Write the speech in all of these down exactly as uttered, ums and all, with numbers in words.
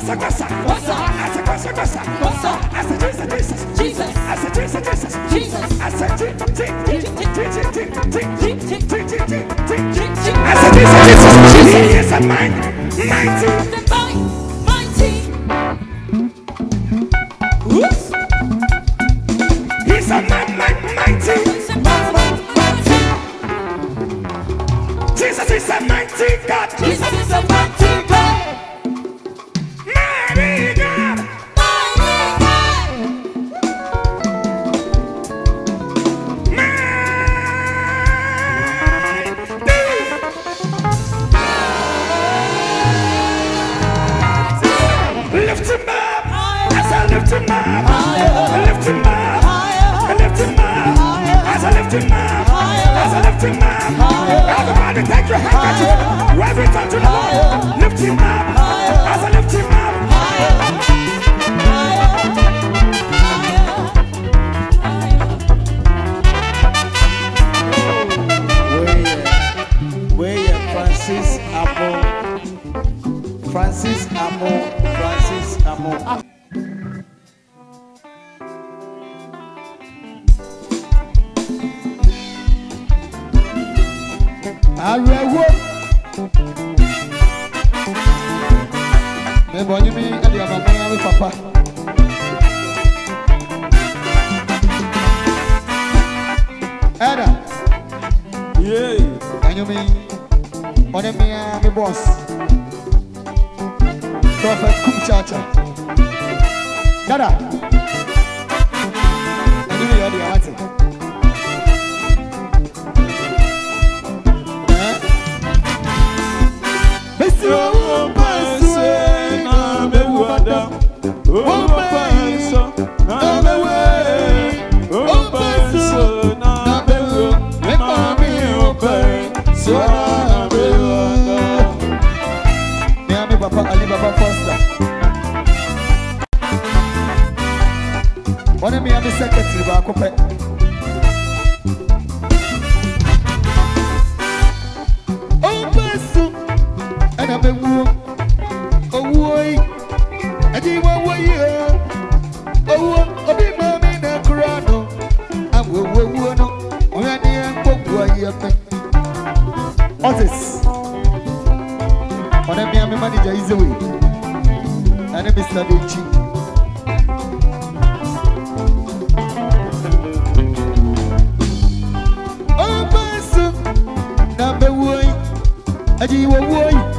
Gossa, gossa, gossa. I said gossa, gossa, gossa. I said Jesus, Jesus, Jesus. I said Jesus, Jesus, Jesus. I said G, G, G, G, G, G, G, G, G, G, G, G, G. I said Jesus, Jesus, Jesus. He is a man, mighty, mighty. Whoops. He's a man like mighty. Jesus is a mighty God. Jesus is a mighty God. Mighty God. Mighty God. Mighty. Lift him up. As I lift him up. Lift him up. Lift him up. As I lift him up. As I lift him up. Everybody take your handkerchief. Wave it up to the Lord. Lift him up. As I lift him up. Where Francis Amo. Francis Amo. Francis Amo. Arewo me bonyi mi ade abamanya mi papa Ada yeah anyo mi one mi mi boss Prophet Kumchacha Dada anyo mi ade awate Oh, person, I'm a water. Oh, person, I'm a way. Oh, person, I'm a way. Mammy, open. So I'm a water. Miami Papa Ali Baba Foster. One of Miami secretary Bakope. Oh, person. And I'm a woo, a wooy, and you want way, oh, a big mammy in a crano. I will woo, no, when I am Pogway. Otis, when I am a manager is away, and I miss Naduchi. Oh, person, number one, and you want way.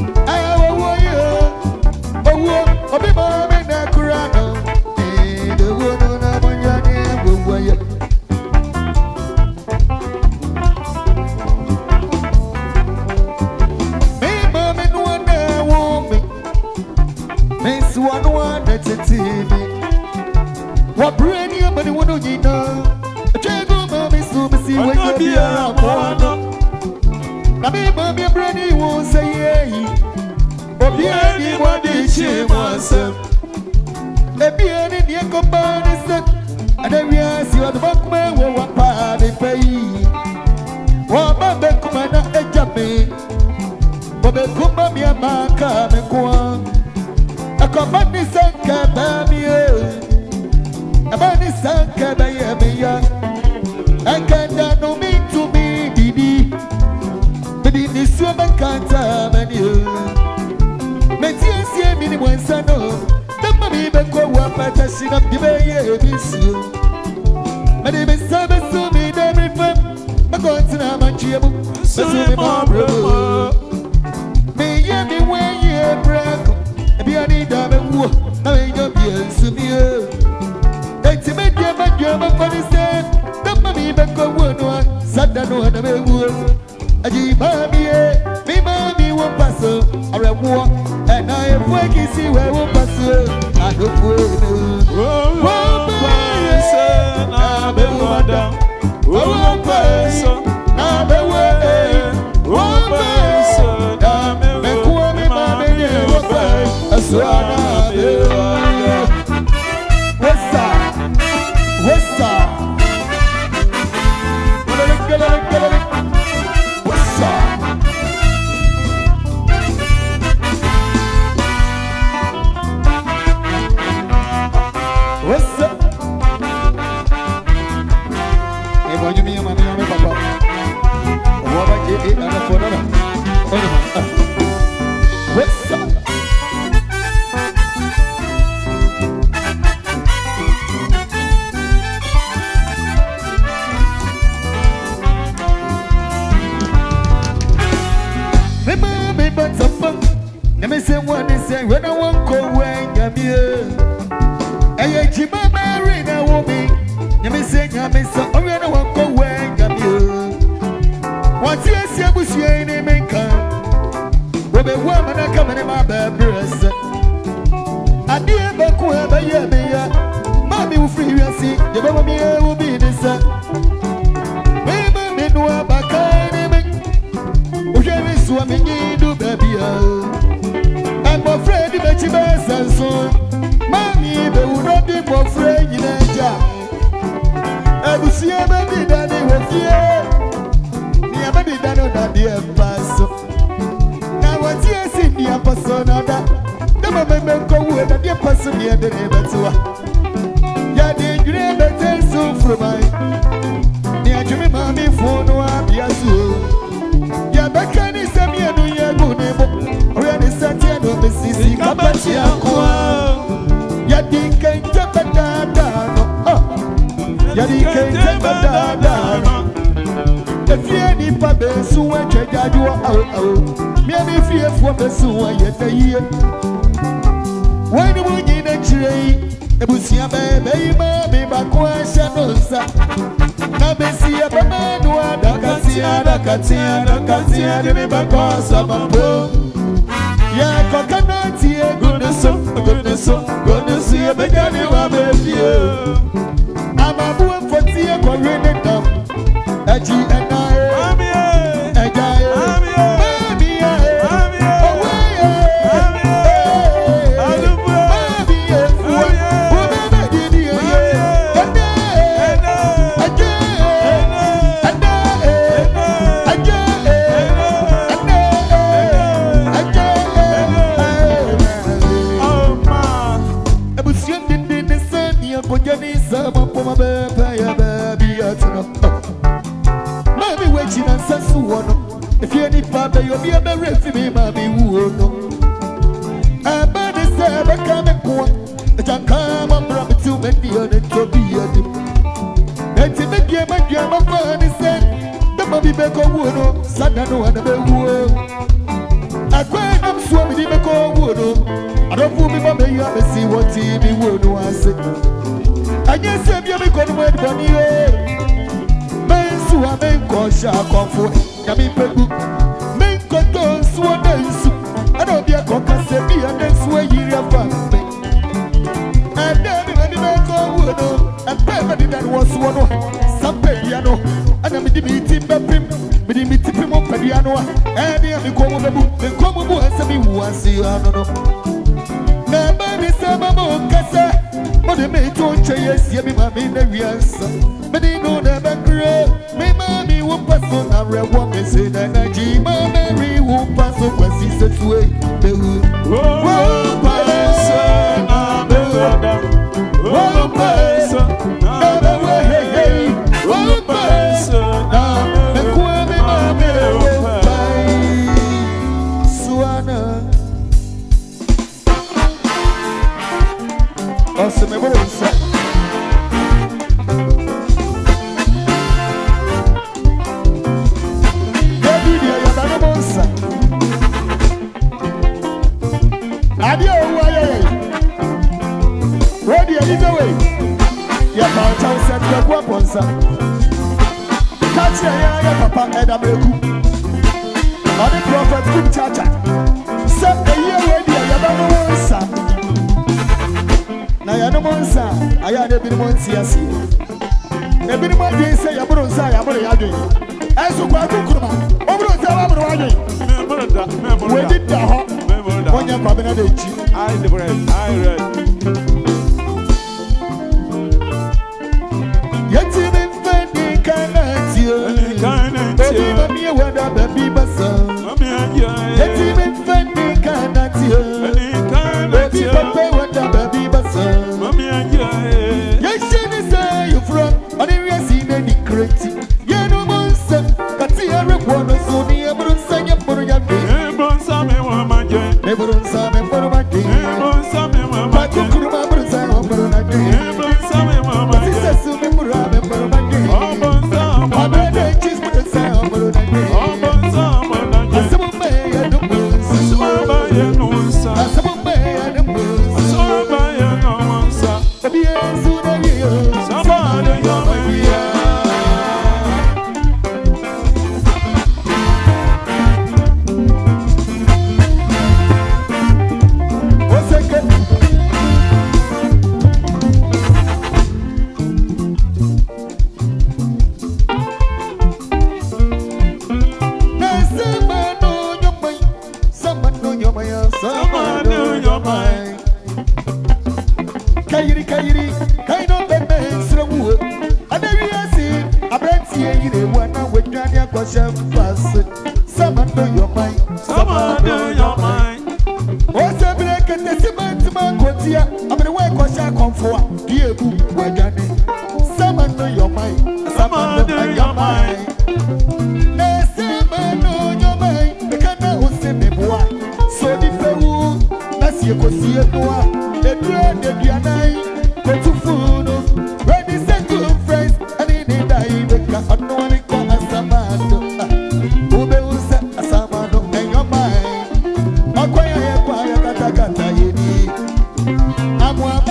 What brain you money one on you know? Jago mommy so me see when you be around one. Na me mommy brain won't say yeah. Obi any one day she wants him. Ebi any near company set. And then we ask you at the back man will want party pay. One man be come na ejabe. Bobe kuma mi amaka me kwa. Akomani sanka baby. Abani sanka baby ya. Akanda no me to me didi. Bidi ni suba kanta mani. Meti esi mi ni mwansano. Dama mi be kwa wapata shina bibe ye bisu. Mani me sabe su mi demi fem. Makontina manchiemu. Besu mi mabro. Me ye mi we ye brako. Ebi ani dame wo. Na me yo bi ensumie. Eti me dia ma dia ma fani se. Dama mi be kwa wo no. Sada no na me wo. Aji mami e. Mi mami wo paso. Are wo. And I am working see where we pass. I don't know. Oh, person, I'm a water. Oh, person, I'm a way. Oh, person, I'm a way. What's that? What's that? What's that? Ejima Mary na woman. Yami say yami so ori na wanko we yami o. Wati esi abusu ene menka. Obe wa mana kamene ma ba brese. Adi e ba ku e ba ye me ya. Mami u free wiasi, ye ba mi e u bi ni sa. Me me me no abakane me. O je mi so mi ni do baby a. I'm afraid the baby be so. Mami be u no be mo afraid ni ja. Abusi e ba bi da ni wo fie. Ni e ba bi da no da de pass. Na what you see me a person da. The moment me go we da de pass me e de betua. Ya de jure better so from my. Ni a jumi mami phone wa biasu. Ya beka ni se mi enu ye go ne bo. Oya ni sati no be sisi kabati akwa. Ya di kente badada no. Ya di kente badada no. If you any pabe so we jaju awo awo. Me me fie fo be so wa ye da ye. When you need a tree. Ebusia bebe ima mi bakwa shanosa. Na besi ya bebe nuwa dakatia dakatia dakatia de mi bakwa sabambo. Ya kokanati e guneso guneso guneso ya bejani wa bebie. Amabu mfoti e kwa rene dam. Eji enae ejae mami e owe if you any father, you'll be a very female, mommy, who know. I bet it's ever coming point. It's a come on, brought me to many on it to be a dip. That's in the game, my game of fun is said. The mommy back on wood, Sadano and the wood. I cried, I'm swimming in the cold wood. I don't fool me, mommy, you have to see what T V would do. I said, I guess I'm your going to wait for you. Men so I make caution comfort. Yami pebu, men koto suo densu. I don't be a coca se be a densu a year of family. And then when the man go wood, and pay that was one, some piano, and I'm the meeting bapim, but the meeting him up piano, and the other come the book, the come over and say, who I see, I don't know. Now, man, it's a mamma, Cassa, but the mate don't chase, you be my main answer. But they know the back row. Me mommy who pass on a red one. Me say that I G Mary who pass on when she says way. The who pass on a red who pass on a way. Who pass on a red one. Me mommy who pass Suana. Awesome, everyone. Adio waye ready either way ya pa chance to go ponsa catch ya ya papa eda breku on the prophet good chacha say the year ready ya ba no onsa na ya no onsa aya de bi mo ntiase e bi mo dey say ya bro nsa ya bro ya dwen enso kwa kukuruma o bro nsa wa bro wa dwen me bro da me bro we did da ho Onya babena de chi I the bread I read Yeti me fendi kanati Baby mami e wada baby basa Yeti me fendi kanati Baby papa wada baby basa Yeshi me say you from Oni riasi ne ni kreti Yenu monsa Kati ya rekwana Soni ya brunsa ya mburu ya me Never saw me for my game. Never saw me for my game. Ebi ezu na wiyo. Samano yoma wiya. Oseke. Kayiri kayiri kaino bebe srewu adariasi abranti yire wana wedwani akwasha fast samando your mind Samano yoma o se breke te cement man kotia abere we kwasha konfoa diebu wedwani samando your mind samando your mind na samando your mind bekana osemeboa so di fewu na sie kosie noa the dread, the dianai, go to food. When they say good friends, and in the day, they can't know any come as a man. Ube usa as a man, and your mind. Acquire, acquire, kata kata, yedi. I'm one.